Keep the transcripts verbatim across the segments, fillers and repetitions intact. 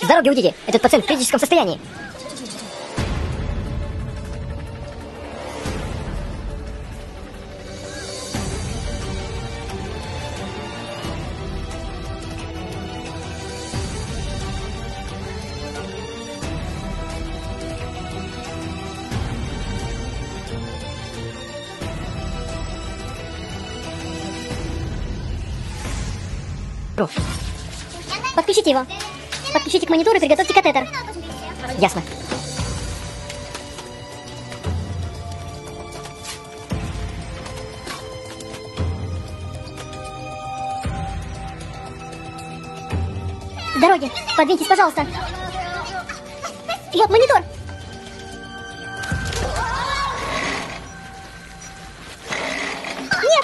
дороги уйдите! Этот пациент в критическом состоянии! Подключите его. Подключите к монитору и приготовьте катетер. Ясно. С дороги. Подвиньтесь, пожалуйста. Вот монитор. Нет.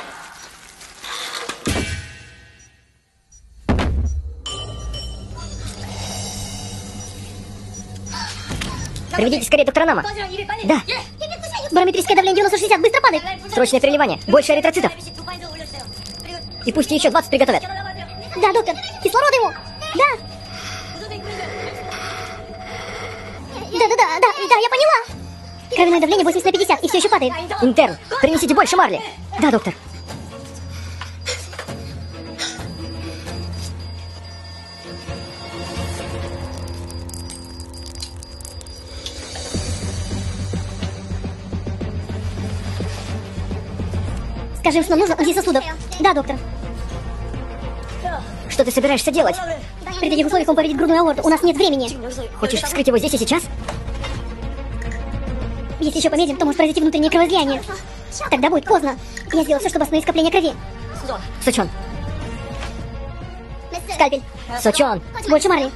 Приведите скорее доктора Нама. Да. Барометрическое давление девяносто шестьдесят. Быстро падает. Срочное переливание. Больше эритроцитов. И пусть еще двадцать приготовят. Да, доктор. Кислорода ему. Да. Да, да, да, да, да, я поняла. Кровяное давление восемьдесят на пятьдесят и все еще падает. Интерн, принесите больше марли. Да, доктор. Скажи, что нам нужно УЗИ сосудов. Да, доктор. Что ты собираешься делать? При таких условиях он повредит грудную аорту. У нас нет времени. Хочешь вскрыть его здесь и сейчас? Если еще помедлим, то может произойти внутреннее кровоизлияние. Тогда будет поздно. Я сделал все, чтобы остановить скопление крови. Сочон. Скальпель. Сочон. Больше марли.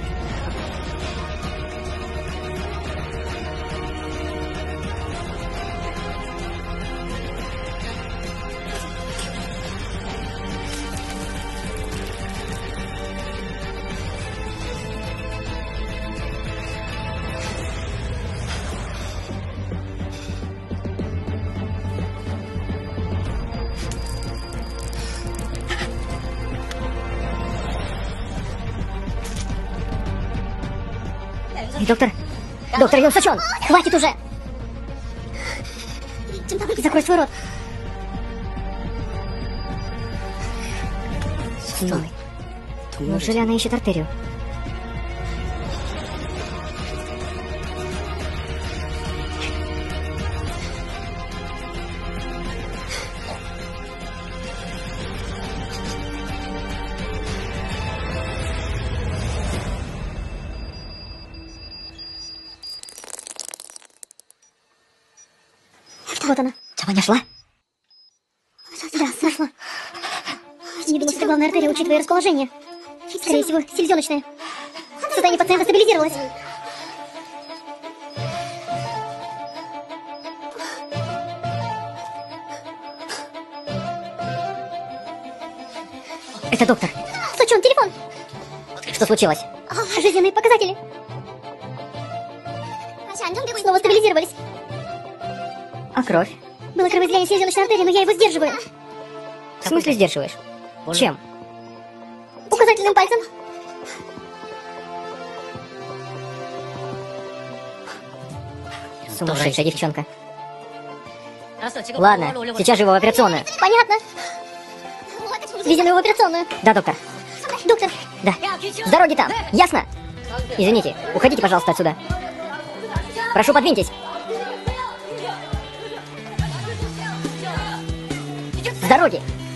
Доктор. Доктор Йон Сочон. Хватит уже. Закрой свой рот. Стой. Неужели она ищет артерию? Вот она. Нашла? Да, нашла. Не думаю, что это главная артерия, учитывая расположение. Скорее всего, селезеночная. Состояние пациента стабилизировалось. Это доктор. Сочон, телефон. Что случилось? Жизненные показатели. Снова стабилизировались. А кровь? Было кровоизлияние селезеночной артерии, но я его сдерживаю. В смысле сдерживаешь? Чем? Указательным пальцем. Сумасшедшая девчонка. Ладно, сейчас же его в операционную. Понятно. Везем его в операционную. Да, доктор. Доктор. Да. С дороги там, ясно? Извините, уходите, пожалуйста, отсюда. Прошу, подвиньтесь. С дороги.